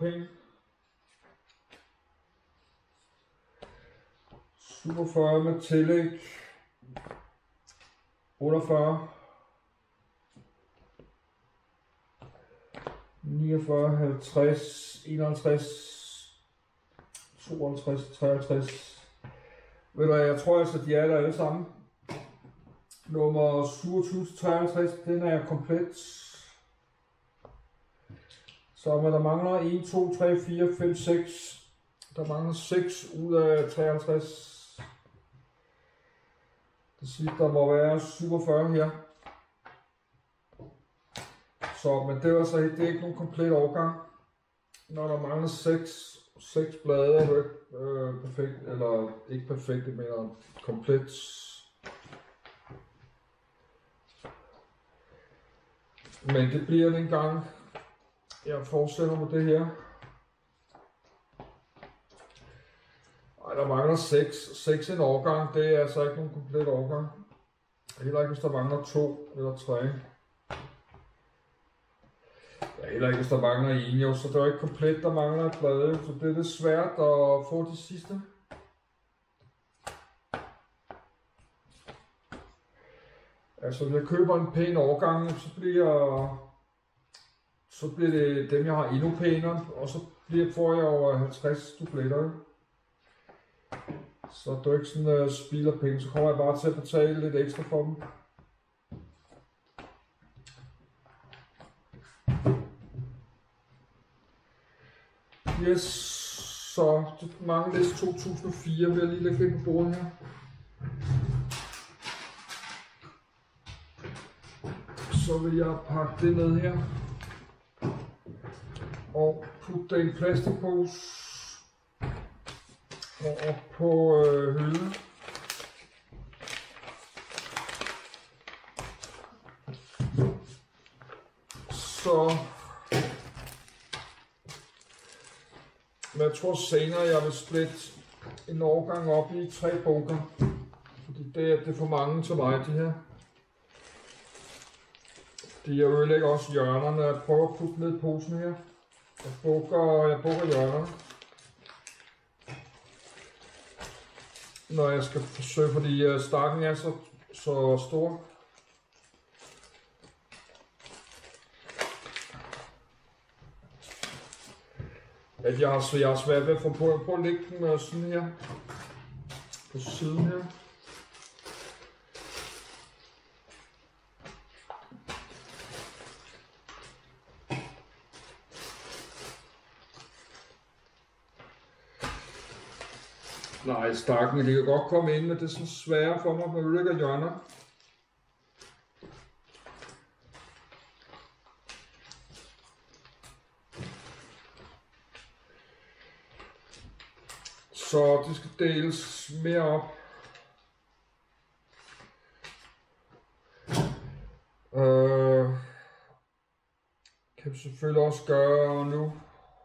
pæn. Super 40 med tillæg. 48. 49, 50, 51, 52, 53. Ved du, jeg tror altså, de er der alle sammen. Nummer 27 til 53, den er komplet. Så der mangler 1, 2, 3, 4, 5, 6. Der mangler 6 ud af 53. Det sidste, der må være 47 her. Så, men det var så det er ikke nogen komplet overgang. Når der mangler 6 blade, er det ikke perfekt, eller ikke perfekt, men komplet. Men det bliver det engang. Jeg fortsætter med det her. Ej, der mangler 6 en overgang, det er altså ikke nogen komplet overgang. Heller ikke hvis der mangler 2 eller 3. Ja, heller ikke hvis der mangler 1, jo, så det er ikke komplet, der mangler et blad, så det er lidt svært at få de sidste. Altså hvis jeg køber en pæn overgang, så bliver det dem jeg har endnu pænere, og så får jeg over 50 dubletter. Så det er ikke sådan spild af penge, så kommer jeg bare til at betale lidt ekstra for dem. Yes, så det mangler lidt 2004, vil jeg lige lægge ind på bordet her. Så vil jeg pakke det ned her og putte det i en plastikpose og op på hylden. Så men jeg tror senere jeg vil splitte en årgang op i 3 bunker, fordi det er for mange til mig, de her. De ødelægger også hjørnerne. Jeg prøver at putte ned i posen her. Jeg bukker hjørnerne. Når jeg skal forsøge, fordi stakken er så stor. At jeg har svært ved at få på at lægge den sådan her. På siden her. Nej, stakken, det kan godt komme ind, men det er så svært for mig, at man ødelægger hjørner. Så det skal deles mere op. Kan vi selvfølgelig også gøre nu.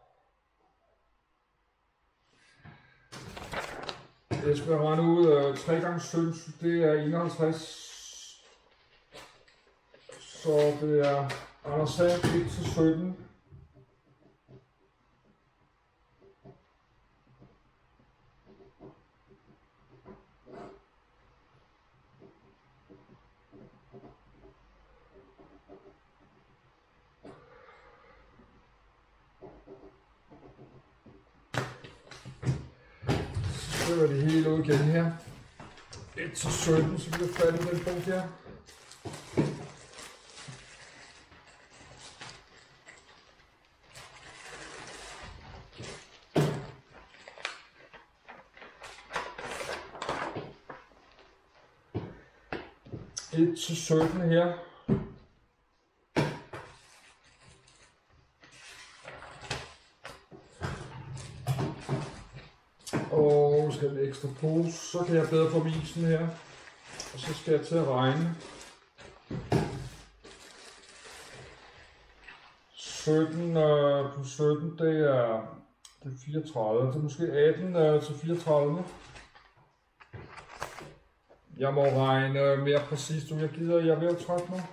Jeg skal regne ud 3 gange 17, det er 51. Så det er Anders Sand 1 til 17. Så er det hele ud igen her. 1 til 17, så bliver det fat i den punkt her. Et til 17 her. Og skal have en ekstra pose, så kan jeg bedre få isen her. Og så skal jeg til at regne. 17 plus 17, det er 34. Det er måske 18 til 34. Jeg må regne mere præcist, om jeg gider. Jeg er ved at trække nu.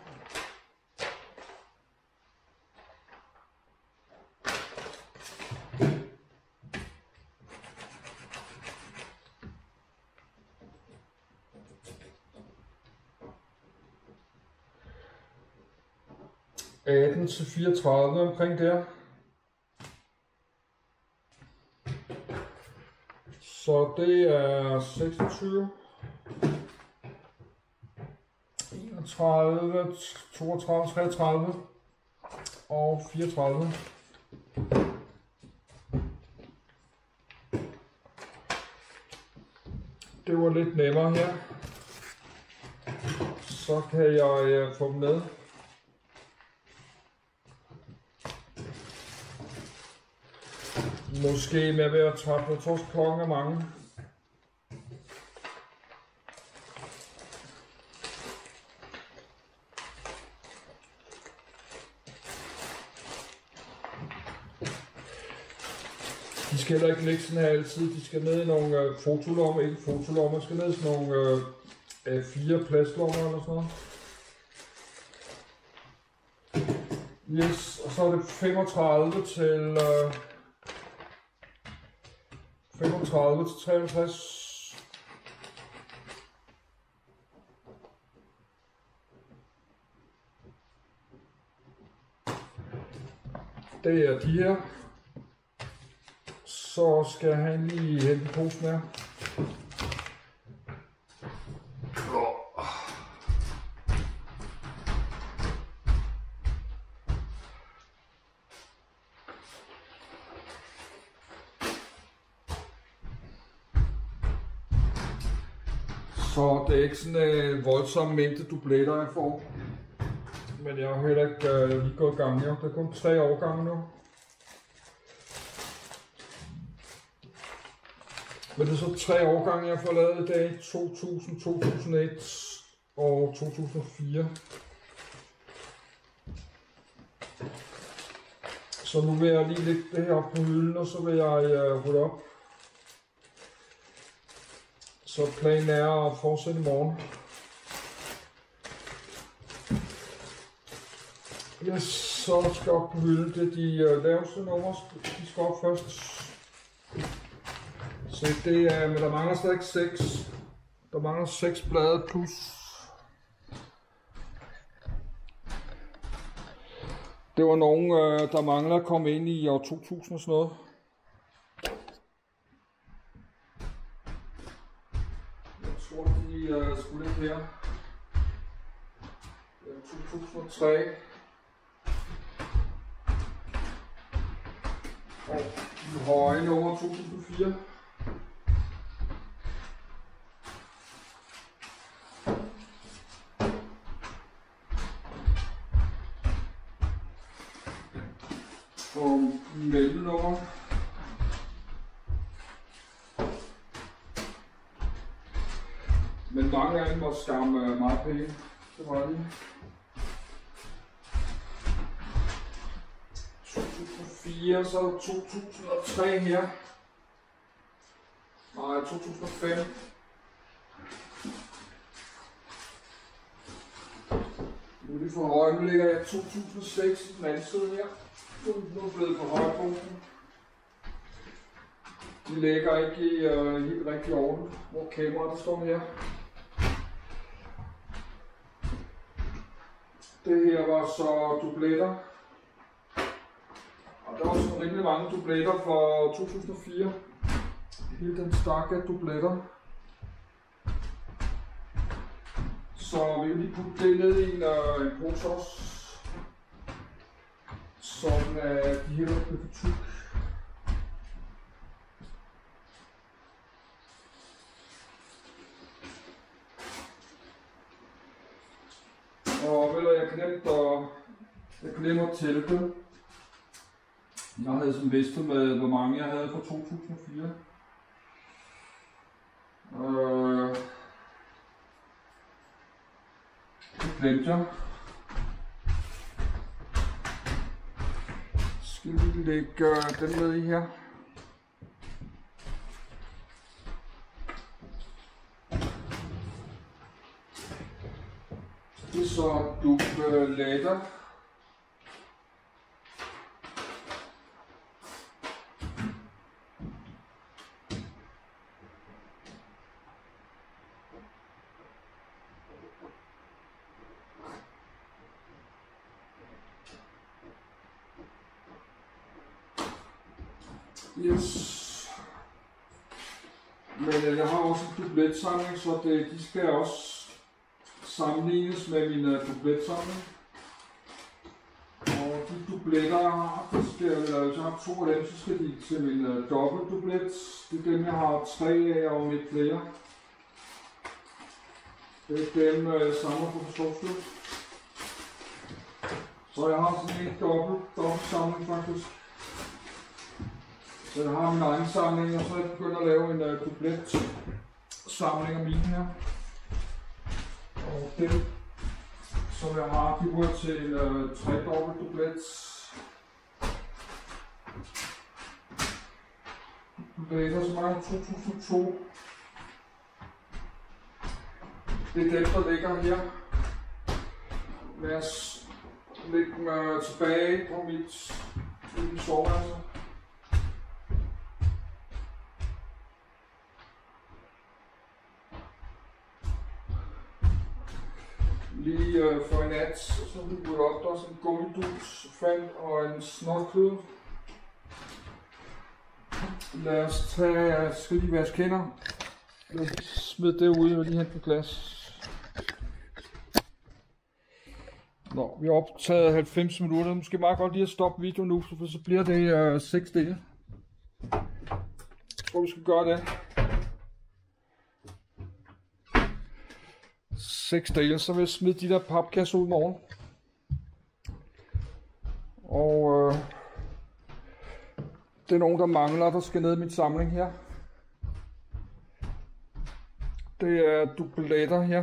18 til 34 omkring der. Så det er 26, 31, 32, 33 og 34. Det var lidt nemmere her. Så kan jeg få dem med. Måske med ved at træffe noget torsk klokken af mange. De skal heller ikke ligge sådan her altid. De skal ned i nogle fotolommer, ikke fotolommer, skal ned i sådan nogle 4 plastlommer eller sådan noget. Yes, og så er det 35 til 53. Det er de her. Så skal han lige hente posen her. Så det er ikke sådan en voldsom mængde dubletter jeg får. Men jeg har heller ikke lige gået i gang jo. Det er kun 3 årgange nu. Men det er så 3 årgange jeg får lavet i dag. 2000, 2001 og 2004. Så nu vil jeg lige lægge det her op på hylden, og så vil jeg rydde op. Så planen er at fortsætte i morgen. Yes, så skal op på hylden. Det er de laveste numre, de skal op først. Så det er, men der mangler stadig 6. Der mangler 6 blade plus. Det var nogen, der mangler at komme ind i år 2000 og sådan noget. Jeg tror, de skulle ikke her. Det er 2003. Og de høje nummer 2004. Og mellemnummer. Men mange af dem var skam meget pæne. Det var de. 2004, så er der 2003 her. Nej, 2005. Nu er de for høje. Nu ligger jeg 2006 i den anden side her. Nu er det blevet på højpunkten. De ligger ikke i helt rigtig orden, hvor kameraet står her. Det her var så dubletter. Og der var så rimelig mange dubletter for 2004. Hele den stak af dubletter. Så vi vil lige putte det ned i en pose også. Sådan at de her bliver for tyk. Og ved du, jeg glemte at tælle det. Jeg havde sådan vidst med, hvor mange jeg havde fra 2004. Det glemte jeg. Skal vi lægge den med i her. Det er så dubletter. Yes. Men jeg har også en dubletsamling, så de skal også sammenlignes med min dubletsamling. Og de dubletter, jeg har, jeg har 2 af dem, så skal de til min dobbeltdublet. Det er dem, jeg har 3 af og lidt flere. Det er dem, jeg samler på forsvarsstød. Så jeg har sådan en dobbelt samling faktisk. Så jeg har min egen samling, og så er jeg begyndt at lave en dublet samling af mine her. Og dem, som jeg har, de går til en 3-dobbelt dublet. Dubletter, som er 2002. Det er dem, der ligger her. Lad os lægge dem tilbage på mit soveværelse. Lige for en nat, så vi gået op, der er sådan en gummidus, fandt og en snotklude. Lad os tage, skal lige vaske hænder. Lad os smide det ud og lige hente et glas. Nå, vi har optaget 90 minutter. Måske meget godt lige at stoppe videoen nu, for så bliver det 6 dele. Jeg tror, vi skal gøre det. 6 dele, så vil jeg smide de der papkasser ud i morgen. Og det er nogen, der mangler, der skal ned i min samling her. Det er dubletter her.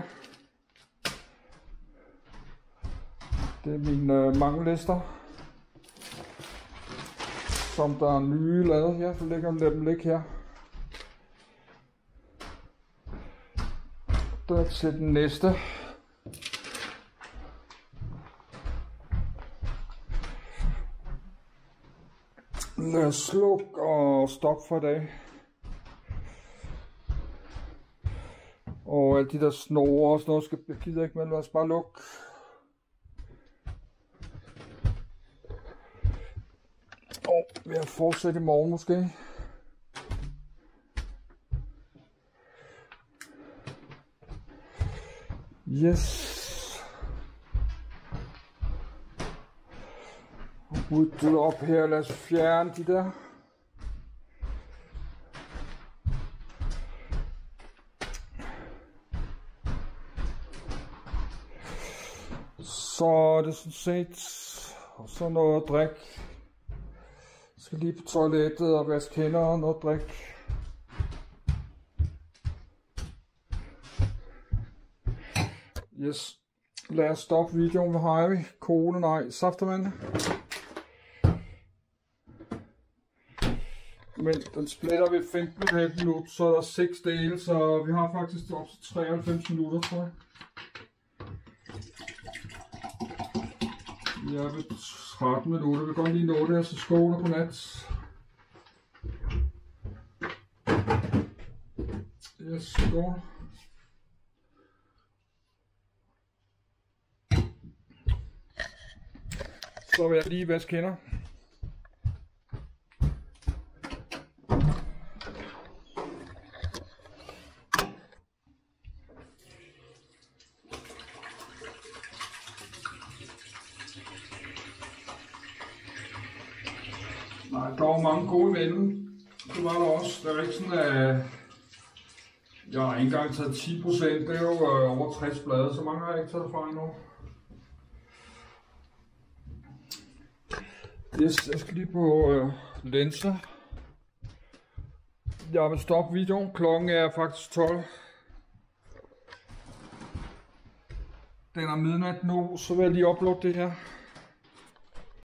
Det er mine mangellister, som der er nye lavet her, så ligger dem ligge her. Der til den næste. Lad os slukke og stoppe for i dag. Og alle de der snore og sådan noget, jeg gider ikke, men lad os bare lukke. Og vil jeg fortsætte i morgen måske. Yes. Ryddet op her, lad os fjerne de der. Så er det sådan set, og så noget drik. Jeg skal lige på toilettet og vaske hænder og noget drik. Yes, lad os stoppe videoen. Hvad har vi? Cola, nej, saftevand. Men den splitter ved 15,5 minutter, så er der 6 dele, så vi har faktisk op til 93 minutter, tror jeg. Jeg er ved 13 minutter, vi kan godt lige nå det her, så skål og godnat. Yes, skål. Så vil jeg lige vaske hænder. Nej, der var mange gode imellem. Det var der også. Der er ikke sådan, at jeg har ikke engang taget 10%. Det er jo over 60 blade, så mange har jeg ikke taget fra endnu. Yes, jeg skal lige på linser. Jeg vil stoppe videoen. Klokken er faktisk 12. Den er midnat nu, så vil jeg lige uploade det her.